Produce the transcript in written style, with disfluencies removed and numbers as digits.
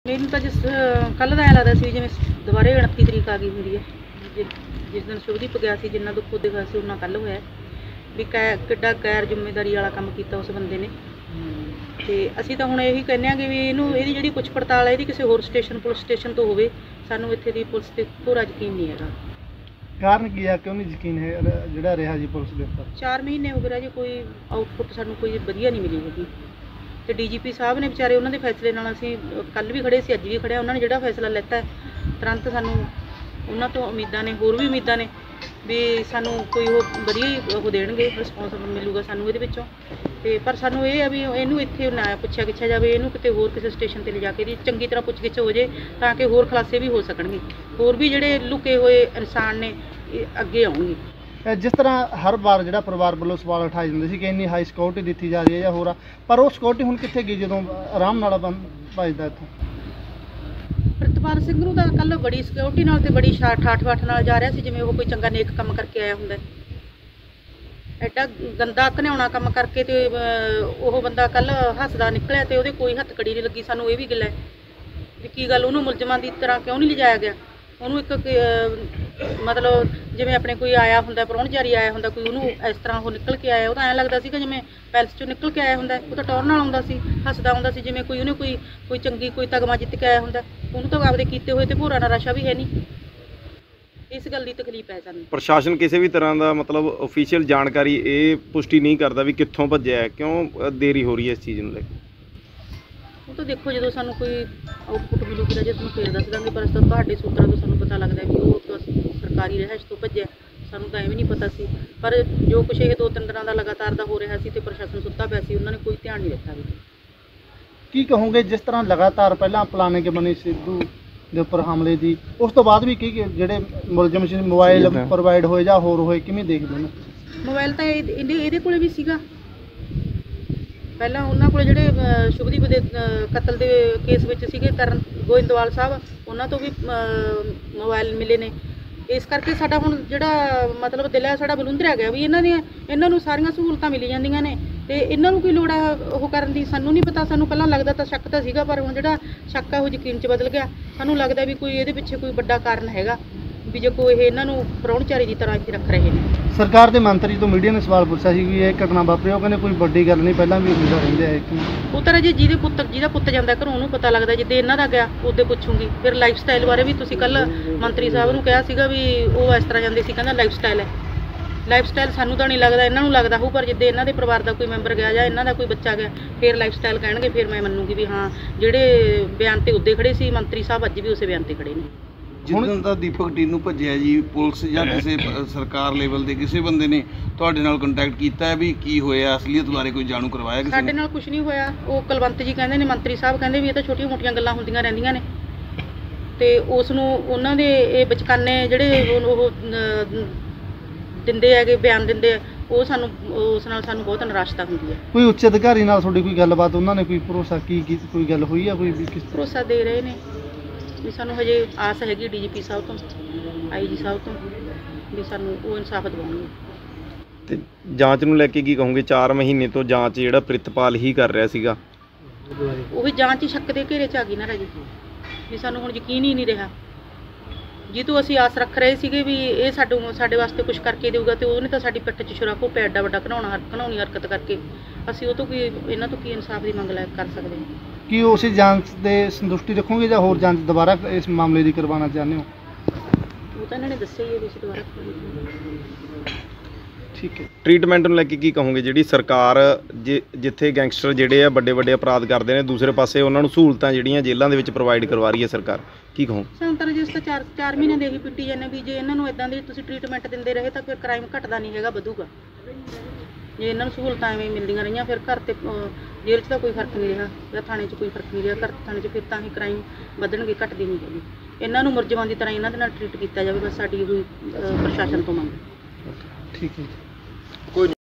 ਮੈਨੂੰ ਤਾਂ ਜਿਸ ਕੱਲ੍ਹ ਦਾ ਐਂ ਲੱਗਦਾ ਸੀ ਜਿਵੇਂ ਦੁਬਾਰੇ 29 ਤਰੀਕ ਆ ਗਈ ਹੁੰਦੀ ਹੈ। ਜਿਸ ਦਿਨ ਸ਼ੁਭਦੀਪ ਗਿਆ ਸੀ, ਜਿੰਨਾ ਦੁੱਖ ਉਹਦੇ ਹੋਇਆ ਸੀ ਉਹਨਾਂ ਕੱਲ੍ਹ ਹੋਇਆ ਵੀ ਕਿੱਡਾ ਗੈਰ ਜ਼ਿੰਮੇਵਾਰੀ ਵਾਲਾ ਕੰਮ ਕੀਤਾ ਉਸ ਬੰਦੇ ਨੇ। ਤੇ ਅਸੀਂ ਤਾਂ ਹੁਣ ਇਹੀ ਕਹਿੰਦੇ ਹਾਂ ਕਿ ਵੀ ਇਹਦੀ ਜਿਹੜੀ ਪੁੱਛ ਪੜਤਾਲ ਹੈ ਇਹਦੀ ਕਿਸੇ ਹੋਰ ਪੁਲਿਸ ਸਟੇਸ਼ਨ ਤੋਂ ਹੋਵੇ। ਸਾਨੂੰ ਇੱਥੇ ਦੀ ਪੁਲਿਸ ਤੇ ਪੂਰਾ ਯਕੀਨ ਨਹੀਂ ਹੈਗਾ। ਕਾਰਨ ਕੀ ਆ, ਕਿਉਂ ਨਹੀਂ ਯਕੀਨ ਹੈ ਜਿਹੜਾ ਰਿਹਾ ਜੀ ਪੁਲਿਸ ਦੇ ਉੱਪਰ? 4 ਮਹੀਨੇ ਹੋ ਗਏ ਜੀ, ਕੋਈ ਆਊਟਪੁੱਟ ਸਾਨੂੰ ਕੋਈ ਵਧੀਆ ਨਹੀਂ ਮਿਲੀ ਹੈਗੀ। ਤੇ ਡੀਜੀਪੀ ਸਾਹਿਬ ਨੇ ਵਿਚਾਰੇ ਉਹਨਾਂ ਦੇ ਫੈਸਲੇ ਨਾਲ ਅਸੀਂ ਕੱਲ੍ਹ ਵੀ ਖੜੇ ਸੀ, ਅੱਜ ਵੀ ਖੜੇ। ਉਹਨਾਂ ਨੇ ਜਿਹੜਾ ਫੈਸਲਾ ਲੈਤਾ ਤੁਰੰਤ ਸਾਨੂੰ ਉਹਨਾਂ ਤੋਂ ਉਮੀਦਾਂ ਨੇ, ਹੋਰ ਵੀ ਉਮੀਦਾਂ ਨੇ ਵੀ ਸਾਨੂੰ ਕੋਈ ਉਹ ਵਧੀਆ ਉਹ ਦੇਣਗੇ, ਰਿਸਪੌਂਸ ਮਿਲੂਗਾ ਸਾਨੂੰ ਇਹਦੇ ਵਿੱਚੋਂ। ਤੇ ਪਰ ਸਾਨੂੰ ਇਹ ਆ ਵੀ ਇਹਨੂੰ ਇੱਥੇ ਨਾ ਪੁੱਛਿਆ ਗਿੱਛਿਆ ਜਾਵੇ, ਇਹਨੂੰ ਕਿਤੇ ਹੋਰ ਕਿਸੇ ਸਟੇਸ਼ਨ 'ਤੇ ਲਿਜਾ ਕੇ ਇਹਦੀ ਚੰਗੀ ਤਰ੍ਹਾਂ ਪੁੱਛ ਗਿੱਛ ਹੋ ਜੇ ਤਾਂ ਕਿ ਹੋਰ ਖੁਲਾਸੇ ਵੀ ਹੋ ਸਕਣਗੇ, ਹੋਰ ਵੀ ਜਿਹੜੇ ਲੁਕੇ ਹੋਏ ਇਨਸਾਨ ਨੇ ਇਹ ਅੱਗੇ ਆਉਣਗੇ। ਜਿਸ ਤਰ੍ਹਾਂ ਹਰ ਵਾਰ ਜਿਹੜਾ ਪਰਿਵਾਰ ਵੱਲੋਂ ਸਵਾਲ ਉਠਾਏ ਜਾਂਦੇ ਸੀ ਕਿ ਇੰਨੀ ਹਾਈ ਸਿਕਿਉਰਿਟੀ ਦਿੱਤੀ ਜਾ ਰਹੀ ਹੈ ਜਾਂ ਹੋਰ ਆ, ਪਰ ਉਹ ਸਿਕਿਉਰਿਟੀ ਹੁਣ ਕਿੱਥੇ ਗਈ ਜਦੋਂ ਆਰਾਮ ਨਾਲ ਭਜਦਾ ਇੱਥੋਂ? ਪ੍ਰਿਤਪਾਲ ਸਿੰਘ ਨੂੰ ਤਾਂ ਕੱਲ੍ਹ ਬੜੀ ਸਿਕਿਉਰਿਟੀ ਨਾਲ ਤੇ ਬੜੀ ਠਾਠ-ਬਾਠ ਨਾਲ ਜਾ ਰਿਹਾ ਸੀ, ਜਿਵੇਂ ਉਹ ਕੋਈ ਚੰਗਾ ਨੇਕ ਕੰਮ ਕਰਕੇ ਆਇਆ ਹੁੰਦਾ। ਐਡਾ ਗੰਦਾ ਘਿਨਾਉਣਾ ਕੰਮ ਕਰਕੇ ਤੇ ਉਹ ਬੰਦਾ ਕੱਲ੍ਹ ਹੱਸਦਾ ਨਿਕਲਿਆ ਤੇ ਉਹਦੇ ਕੋਈ ਹੱਥਕੜੀ ਨਹੀਂ ਲੱਗੀ। ਸਾਨੂੰ ਇਹ ਵੀ ਗਿਲਾ ਵੀ ਕੀ ਗੱਲ ਉਹਨੂੰ ਮੁਲਜ਼ਮਾਂ ਦੀ ਤਰ੍ਹਾਂ ਕਿਉਂ ਨਹੀਂ ਲਿਜਾਇਆ ਗਿਆ? ਉਹਨੂੰ ਇੱਕ ਮਤਲਬ ਜਿਵੇਂ ਆਪਣੇ ਕੋਈ ਆਇਆ ਹੁੰਦਾ, ਪ੍ਰਾਹੁਣਚਾਰੀ ਆਇਆ ਹੁੰਦਾ ਕੋਈ, ਉਹਨੂੰ ਇਸ ਤਰ੍ਹਾਂ ਉਹ ਨਿਕਲ ਕੇ ਆਇਆ। ਉਹ ਤਾਂ ਐਂ ਲੱਗਦਾ ਸੀਗਾ ਜਿਵੇਂ ਪੈਲਸ 'ਚੋਂ ਨਿਕਲ ਕੇ ਆਇਆ ਹੁੰਦਾ। ਉਹ ਤਾਂ ਟੌਰ ਨਾਲ ਆਉਂਦਾ ਸੀ, ਹੱਸਦਾ ਆਉਂਦਾ ਸੀ, ਜਿਵੇਂ ਉਹਨੇ ਕੋਈ ਚੰਗੀ ਕੋਈ ਤਗਮਾ ਜਿੱਤ ਕੇ ਆਇਆ ਹੁੰਦਾ। ਉਹਨੂੰ ਤਾਂ ਆਪਦੇ ਕੀਤੇ ਹੋਏ ਤੇ ਭੋਰਾ ਨਾਲ ਨਸ਼ਾ ਵੀ ਹੈ ਨਹੀਂ। ਇਸ ਗੱਲ ਦੀ ਤਕਲੀਫ ਹੈ ਸਾਨੂੰ। ਪ੍ਰਸ਼ਾਸਨ ਕਿਸੇ ਵੀ ਤਰ੍ਹਾਂ ਦਾ ਮਤਲਬ ਅਫੀਸ਼ੀਅਲ ਜਾਣਕਾਰੀ ਇਹ ਪੁਸ਼ਟੀ ਨਹੀਂ ਕਰਦਾ ਵੀ ਕਿੱਥੋਂ ਭੱਜਿਆ ਹੈ, ਕਿਉਂ ਦੇਰੀ ਹੋ ਰਹੀ ਹੈ ਇਸ ਚੀਜ਼ ਨੂੰ ਲੈ ਕੇ? ਉਹ ਤਾਂ ਦੇਖੋ ਜਦੋਂ ਸਾਨੂੰ ਕੋਈ ਆਊਟਪੁੱਟ ਮਿਲੂਗੀ ਤਾਂ ਜੇ ਤੁਹਾਨੂੰ ਫੇਰ ਦੱਸ ਦਾਂਗੇ, ਪਰ ਤੁਹਾਡੇ ਸੂਤਰਾਂ ਤੋਂ ਸਾਨੂੰ ਪਤਾ ਲੱਗਦਾ ਵੀ ਉਹ ਸਰਕਾਰੀ ਰਿਹਾਇਸ਼ ਤੋਂ ਭੱਜਿਆ। ਸਾਨੂੰ ਤਾਂ ਐਵੇਂ ਨਹੀਂ ਪਤਾ ਸੀ, ਪਰ ਜੋ ਕੁਛ ਇਹ 2-3 ਦਿਨਾਂ ਦਾ ਲਗਾਤਾਰ ਦਾ ਹੋ ਰਿਹਾ ਸੀ ਤੇ ਪ੍ਰਸ਼ਾਸਨ ਸੁੱਤਾ ਪਿਆ ਸੀ, ਉਹਨਾਂ ਨੇ ਕੋਈ ਧਿਆਨ ਨਹੀਂ ਦਿੱਤਾ ਵੀ। ਕੀ ਕਹੋਗੇ ਜਿਸ ਤਰ੍ਹਾਂ ਲਗਾਤਾਰ ਪਹਿਲਾਂ ਪਲਾਨਿੰਗ ਬਣੀ ਸਿੱਧੂ ਦੇ ਉੱਪਰ ਹਮਲੇ ਦੀ, ਉਸ ਤੋਂ ਬਾਅਦ ਵੀ ਕੀ ਜਿਹੜੇ ਮੁਲਜ਼ਮ ਸੀ ਮੋਬਾਈਲ ਪ੍ਰੋਵਾਈਡ ਹੋਏ ਜਾਂ ਹੋਰ ਹੋਏ, ਕਿਵੇਂ ਦੇਖਦੇ ਨੇ? ਮੋਬਾਈਲ ਤਾਂ ਇਹਦੇ ਕੋਲੇ ਵੀ ਸੀਗਾ ਪਹਿਲਾਂ। ਉਹਨਾਂ ਕੋਲ ਜਿਹੜੇ ਸ਼ੁਭਦੀਪ ਦੇ ਕਤਲ ਦੇ ਕੇਸ ਵਿੱਚ ਸੀਗੇ ਕਰਨ ਗੋਇੰਦਵਾਲ ਸਾਹਿਬ, ਉਹਨਾਂ ਤੋਂ ਵੀ ਮੋਬਾਈਲ ਮਿਲੇ ਨੇ। ਇਸ ਕਰਕੇ ਸਾਡਾ ਹੁਣ ਜਿਹੜਾ ਮਤਲਬ ਦਿਲ ਹੈ ਸਾਡਾ ਬਲੁੰਦਰਿਆ ਗਿਆ ਵੀ ਇਹਨਾਂ ਨੂੰ ਸਾਰੀਆਂ ਸਹੂਲਤਾਂ ਮਿਲੀ ਜਾਂਦੀਆਂ ਨੇ ਤੇ ਇਹਨਾਂ ਨੂੰ ਕੀ ਲੋੜ ਹੈ ਉਹ ਕਰਨ ਦੀ? ਸਾਨੂੰ ਨਹੀਂ ਪਤਾ। ਸਾਨੂੰ ਪਹਿਲਾਂ ਲੱਗਦਾ ਤਾਂ ਸ਼ੱਕ ਤਾਂ ਸੀਗਾ, ਪਰ ਹੁਣ ਜਿਹੜਾ ਸ਼ੱਕ ਹੈ ਉਹ ਯਕੀਨ 'ਚ ਬਦਲ ਗਿਆ। ਸਾਨੂੰ ਲੱਗਦਾ ਵੀ ਕੋਈ ਇਹਦੇ ਪਿੱਛੇ ਕੋਈ ਵੱਡਾ ਕਾਰਨ ਹੈਗਾ ਵੀ ਜੇ ਕੋਈ ਇਹਨਾਂ ਨੂੰ ਪ੍ਰਾਹੁਣਚਾਰੀ ਦੀ ਤਰ੍ਹਾਂ ਇੱਥੇ ਰੱਖ ਰਹੇ ਨੇ। ਸਰਕਾਰ ਦੇ ਮੰਤਰੀ ਤੋਂ ਮੀਡੀਆ ਨੇ ਸਵਾਲ ਪੁੱਛਿਆ ਸੀ ਵੀ ਇਹ ਘਟਨਾ ਵਾਪਰੀ, ਉਹ ਕਹਿੰਦੇ ਕੋਈ ਵੱਡੀ ਗੱਲ ਨਹੀਂ, ਪਹਿਲਾਂ ਵੀ ਹੁੰਦਾ ਰਹਿੰਦਾ ਹੈ। ਉਹ ਤਾਂ ਜੀ ਜਿਹਦਾ ਪੁੱਤ ਜਾਂਦਾ ਘਰੋਂ ਉਹਨੂੰ ਪਤਾ ਲੱਗਦਾ। ਜਿੱਦੇ ਇਹਨਾਂ ਦਾ ਗਿਆ ਉਹਦੇ ਪੁੱਛੂਗੀ। ਫਿਰ ਲਾਈਫ ਸਟਾਈਲ ਬਾਰੇ ਵੀ ਤੁਸੀਂ ਕੱਲ੍ਹ ਮੰਤਰੀ ਸਾਹਿਬ ਨੂੰ ਕਿਹਾ ਸੀਗਾ ਵੀ ਉਹ ਇਸ ਤਰ੍ਹਾਂ ਜਾਂਦੇ ਸੀ, ਕਹਿੰਦਾ ਲਾਈਫ ਸਟਾਈਲ ਹੈ। ਲਾਈਫ ਸਟਾਈਲ ਸਾਨੂੰ ਤਾਂ ਨਹੀਂ ਲੱਗਦਾ, ਇਹਨਾਂ ਨੂੰ ਲੱਗਦਾ ਹੋਊ, ਪਰ ਜਿੱਦੇ ਇਹਨਾਂ ਦੇ ਪਰਿਵਾਰ ਦਾ ਕੋਈ ਮੈਂਬਰ ਗਿਆ ਜਾਂ ਇਹਨਾਂ ਦਾ ਕੋਈ ਬੱਚਾ ਗਿਆ ਫਿਰ ਲਾਈਫ ਸਟਾਈਲ ਕਹਿਣਗੇ। ਫਿਰ ਮੈਂ ਮੰਨੂਗੀ ਵੀ ਹਾਂ ਜਿਹੜੇ ਬਿਆਨ ਤੇ ਉੱਦੇ ਖੜੇ ਸੀ ਮੰਤਰੀ ਸਾਹਿਬ ਅੱਜ ਵੀ ਉਸੇ ਬਿਆਨ ਤੇ ਖੜੇ ਨੇ। ਜਿੱਦਣ ਦਾ ਦੀਪਕ ਟੀਨੂ ਭੱਜਿਆ ਜੀ, ਪੁਲਿਸ ਜਾਂ ਕਿਸੇ ਸਰਕਾਰ ਲੈਵਲ ਦੇ ਕਿਸੇ ਬੰਦੇ ਨੇ ਤੁਹਾਡੇ ਨਾਲ ਕੰਟੈਕਟ ਕੀਤਾ ਹੈ ਵੀ ਕੀ ਹੋਇਆ, ਅਸਲੀਅਤ ਬਾਰੇ ਕੋਈ ਜਾਣੂ ਕਰਵਾਇਆ ਕਿਸੇ ਨੇ? ਸਾਡੇ ਨਾਲ ਕੁਝ ਨਹੀਂ ਹੋਇਆ। ਉਹ ਕੁਲਵੰਤ ਜੀ ਕਹਿੰਦੇ ਨੇ, ਮੰਤਰੀ ਸਾਹਿਬ ਕਹਿੰਦੇ ਵੀ ਇਹ ਤਾਂ ਛੋਟੀਆਂ ਮੋਟੀਆਂ ਗੱਲਾਂ ਹੁੰਦੀਆਂ ਰਹਿੰਦੀਆਂ ਨੇ ਤੇ ਉਸ ਨੂੰ ਉਹਨਾਂ ਦੇ ਇਹ ਬਚਕਾਨੇ ਜਿਹੜੇ ਉਹ ਦਿੰਦੇ ਹੈਗੇ, ਬਿਆਨ ਦਿੰਦੇ ਆ, ਉਹ ਸਾਨੂੰ ਉਸ ਨਾਲ ਸਾਨੂੰ ਬਹੁਤ ਨਿਰਾਸ਼ਤਾ ਹੁੰਦੀ ਹੈ। ਕੋਈ ਉੱਚ ਅਧਿਕਾਰੀ ਨਾਲ ਤੁਹਾਡੀ ਕੋਈ ਗੱਲਬਾਤ, ਉਹਨਾਂ ਨੇ ਕੋਈ ਭਰੋਸਾ ਕੀ ਕੋਈ ਗੱਲ ਹੋਈ ਆ? ਕੋਈ ਕਿਸ ਭਰੋਸਾ ਦੇ ਰਹੇ ਨੇ ਵੀ ਸਾਨੂੰ ਹਜੇ ਆਸ ਹੈਗੀ ਡੀਜੀਪੀ ਸਾਹਿਬ ਤੋਂ, ਆਈਜੀ ਸਾਹਿਬ ਤੋਂ ਵੀ ਸਾਨੂੰ ਉਹ ਇਨਸਾਫ ਦਿਵਾਉਣਗੇ। ਤੇ ਜਾਂਚ ਨੂੰ ਲੈ ਕੇ ਕੀ ਕਹੋਗੇ? 4 ਮਹੀਨੇ ਤੋਂ ਜਾਂਚ ਜਿਹੜਾ ਪ੍ਰਿਤਪਾਲ ਹੀ ਕਰ ਰਿਹਾ ਸੀਗਾ, ਉਹ ਵੀ ਜਾਂਚ ਹੀ ਸ਼ੱਕ ਦੇ ਘੇਰੇ 'ਚ ਆ ਗਈ ਨਾ ਰਾਜੀ, ਵੀ ਸਾਨੂੰ ਹੁਣ ਯਕੀਨ ਹੀ ਨਹੀਂ ਰਿਹਾ। ਜਿੱਤੋਂ ਅਸੀਂ ਆਸ ਰੱਖ ਰਹੇ ਸੀਗੇ ਵੀ ਇਹ ਸਾਡੇ ਵਾਸਤੇ ਕੁਝ ਕਰਕੇ ਦੇਊਗਾ ਤੇ ਉਹਨੇ ਤਾਂ ਸਾਡੀ ਪਿੱਠ 'ਚ ਛੁਰਾ ਘੋਪਿਆ ਐਡਾ ਵੱਡਾ ਘਿਨਾਉਣੀ ਹਰਕਤ ਕਰਕੇ। ਅਸੀਂ ਉਹ ਤੋਂ ਇਹਨਾਂ ਤੋਂ ਕੀ ਇਨਸਾਫ ਦੀ ਮੰਗ ਕਰ ਸਕਦੇ ਹਾਂ? ਕੀ ਉਸੇ ਜਾਂਚ ਦੇ ਸੰਤੁਸ਼ਟੀ ਰੱਖੋਗੇ ਜਾਂ ਹੋਰ ਜਾਂਚ ਦੁਬਾਰਾ ਇਸ ਮਾਮਲੇ ਦੀ ਕਰਵਾਉਣਾ ਚਾਹੁੰਦੇ ਹੋ? ਉਹ ਤਾਂ ਇਹਨਾਂ ਨੇ ਦੱਸਿਆ ਹੀ ਹੈ ਵੀ ਅਸੀਂ ਦੁਬਾਰਾ ਠੀਕ ਹੈ। ਟ੍ਰੀਟਮੈਂਟ ਨੂੰ ਲੈ ਕੇ ਕੀ ਕਹੋਗੇ? ਜਿਹੜੀ ਸਰਕਾਰ ਜਿੱਥੇ ਗੈਂਗਸਟਰ ਜਿਹੜੇ ਆ ਵੱਡੇ ਅਪਰਾਧ ਕਰਦੇ ਨੇ, ਦੂਸਰੇ ਪਾਸੇ ਉਹਨਾਂ ਨੂੰ ਸਹੂਲਤਾਂ ਜਿਹੜੀਆਂ ਜੇਲ੍ਹਾਂ ਦੇ ਵਿੱਚ ਪ੍ਰੋਵਾਈਡ ਕਰਵਾ ਰਹੀ ਹੈ ਸਰਕਾਰ, ਕੀ ਕਹੋ? ਸਾਨੂੰ ਤਾਂ ਜਿਸ ਤਾਂ 4 ਮਹੀਨੇ ਦੇ ਹੀ ਪਿੱਟੀ ਜਾਂਦੇ ਵੀ ਜੇ ਇਹਨਾਂ ਨੂੰ ਇਦਾਂ ਦੀ ਤੁਸੀਂ ਟ੍ਰੀਟਮੈਂਟ ਦਿੰਦੇ ਰਹੇ ਤਾਂ ਫਿਰ ਕ੍ਰਾਈਮ ਘਟਦਾ ਨਹੀਂ ਹੈਗਾ, ਵਧੂਗਾ। ਜੇ ਇਹਨਾਂ ਨੂੰ ਸਹੂਲਤਾਂ ਐਵੇਂ ਮਿਲਦੀਆਂ ਰਹੀਆਂ ਫਿਰ ਘਰ ਤੇ ਜੇਲ੍ਹ 'ਚ ਤਾਂ ਕੋਈ ਫਰਕ ਨਹੀਂ ਰਿਹਾ ਜਾਂ ਥਾਣੇ 'ਚ ਕੋਈ ਫਰਕ ਨਹੀਂ ਰਿਹਾ। ਘਰ ਥਾਣੇ 'ਚ ਫਿਰ ਤਾਂ ਹੀ ਕ੍ਰਾਈਮ ਵਧਣਗੇ, ਘਟਦੇ ਨਹੀਂ ਹੈਗੇ। ਇਹਨਾਂ ਨੂੰ ਮੁਲਜ਼ਮਾਂ ਦੀ ਤਰ੍ਹਾਂ ਇਹਨਾਂ ਦੇ ਨਾਲ ਟ੍ਰੀਟ ਕੀਤਾ ਜਾਵੇ, ਬਸ ਸਾਡੀ ਕੋਈ ਪ੍ਰਸ਼ਾਸਨ ਤੋਂ ਮੰਗ। ਠੀਕ ਹੈ।